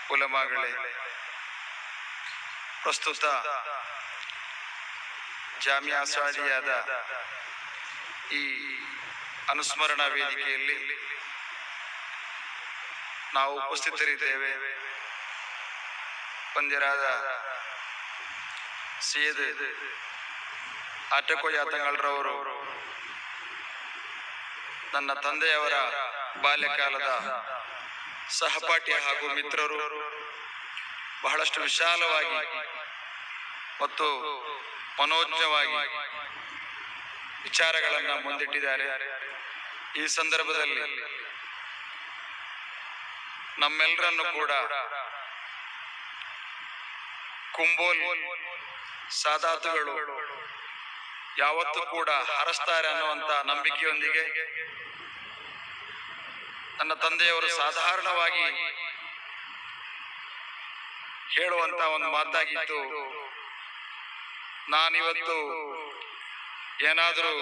ಉಲಮಾಗಳೇ, ಪ್ರಸ್ತುತ ಜಾಮಿಯಾ ಸಾದಿಯಾದ ಈ ಅನುಸ್ಮರಣಾ ವೇದಿಕೆಯಲ್ಲಿ ನಾವು ಉಪಸ್ಥಿತರಿದ್ದೇವೆ. ಪಂದ್ಯರಾದ ಸೈಯದ್ ಆಟಕೋಯ ತಂಗಳ್ರವರು ನನ್ನ ತಂದೆಯವರ ಬಾಲ್ಯಕಾಲದ ಸಹಪಾಠಿ ಹಾಗೂ ಮಿತ್ರರು. ಬಹಳಷ್ಟು ವಿಶಾಲವಾಗಿ ಮತ್ತು ಮನೋಜ್ಞವಾಗಿ ವಿಚಾರಗಳನ್ನು ಮುಂದಿಟ್ಟಿದ್ದಾರೆ. ಈ ಸಂದರ್ಭದಲ್ಲಿ ನಮ್ಮೆಲ್ಲರನ್ನು ಕೂಡ ಕುಂಬೋಲ್ ಸಾದಾತುಗಳು ಯಾವತ್ತೂ ಕೂಡ ಹರಸ್ತಾರೆ ಅನ್ನುವಂಥ ನಂಬಿಕೆಯೊಂದಿಗೆ ನನ್ನ ತಂದೆಯವರು ಸಾಧಾರಣವಾಗಿ ಹೇಳುವಂತ ಒಂದು ಮಾತಾಗಿತ್ತು, ನಾನಿವತ್ತು ಏನಾದರೂ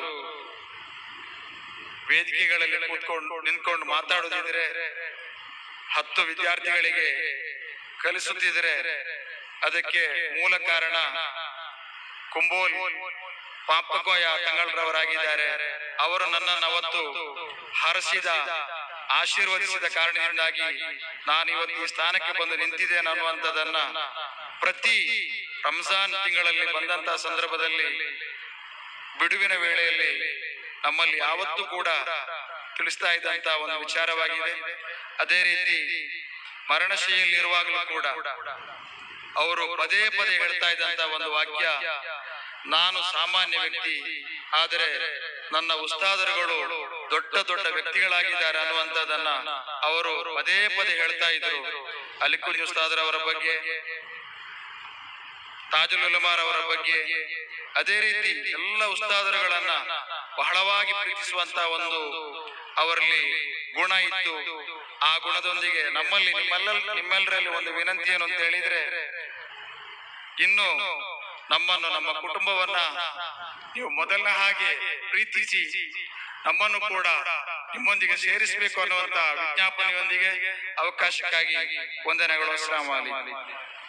ವೇದಿಕೆಗಳಲ್ಲಿ ನಿಂತ್ಕೊಂಡು ಮಾತಾಡುತ್ತಿದ್ರೆ 10 ವಿದ್ಯಾರ್ಥಿಗಳಿಗೆ ಕಲಿಸುತ್ತಿದ್ರೆ ಅದಕ್ಕೆ ಮೂಲ ಕಾರಣ ಕುಂಬೋಲ್ ಪಾಪಕೋಯ ತಂಗಳ್ರವರಾಗಿದ್ದಾರೆ. ಅವರು ನನ್ನನ್ನು ಅವತ್ತು ಹರಸಿದ ಆಶೀರ್ವದಿಸಿದ ಕಾರಣದಿಂದಾಗಿ ನಾನಿವತ್ತು ಈ ಸ್ಥಾನಕ್ಕೆ ಬಂದು ನಿಂತಿದ್ದೇನೆ ಅನ್ನುವಂಥದ್ದನ್ನ ಪ್ರತಿ ರಂಜಾನ್ ತಿಂಗಳಲ್ಲಿ ಬಂದಂತಹ ಸಂದರ್ಭದಲ್ಲಿ ಬಿಡುವಿನ ವೇಳೆಯಲ್ಲಿ ನಮ್ಮಲ್ಲಿ ಯಾವತ್ತೂ ಕೂಡ ತಿಳಿಸ್ತಾ ಇದ್ದಂತ ಒಂದು ವಿಚಾರವಾಗಿದೆ. ಅದೇ ರೀತಿ ಮರಣಶೈಲಿಯಲ್ಲಿರುವಾಗಲೂ ಕೂಡ ಅವರು ಪದೇ ಪದೇ ಹೇಳ್ತಾ ಇದ್ದಂತ ಒಂದು ವಾಕ್ಯ, ನಾನು ಸಾಮಾನ್ಯ ವ್ಯಕ್ತಿ, ಆದರೆ ನನ್ನ ಉಸ್ತಾದರುಗಳು ದೊಡ್ಡ ದೊಡ್ಡ ವ್ಯಕ್ತಿಗಳಾಗಿದ್ದಾರೆ ಅನ್ನುವಂಥದ್ದನ್ನ ಅವರು ಪದೇ ಪದೇ ಹೇಳ್ತಾ ಇದ್ರು. ಅಲಿಕುಂಜ್ ಉಸ್ತಾದರವರ ಬಗ್ಗೆ, ತಾಜುಲ್ ಉಲಮಾರ್ ಅವರ ಬಗ್ಗೆ, ಅದೇ ರೀತಿ ಎಲ್ಲ ಉಸ್ತಾದರುಗಳನ್ನ ಬಹಳವಾಗಿ ಪ್ರೀತಿಸುವಂತ ಒಂದು ಅವರಲ್ಲಿ ಗುಣ ಇತ್ತು. ಆ ಗುಣದೊಂದಿಗೆ ನಮ್ಮಲ್ಲಿ ನಿಮ್ಮೆಲ್ಲರಲ್ಲಿ ಒಂದು ವಿನಂತಿ ಏನು ಅಂತ ಹೇಳಿದ್ರೆ, ಇನ್ನು ನಮ್ಮನ್ನು, ನಮ್ಮ ಕುಟುಂಬವನ್ನ ನೀವು ಮೊದಲನೇ ಹಾಗೆ ಪ್ರೀತಿಸಿ ನಮ್ಮನ್ನು ಕೂಡ ನಿಮ್ಮೊಂದಿಗೆ ಸೇರಿಸಬೇಕು ಅನ್ನುವಂತ ವಿಜ್ಞಾಪನೆಯೊಂದಿಗೆ ಅವಕಾಶಕ್ಕಾಗಿ ವಂದನೆಗಳು. ಅಸ್ಸಲಾಮು ಅಲೈಕುಂ.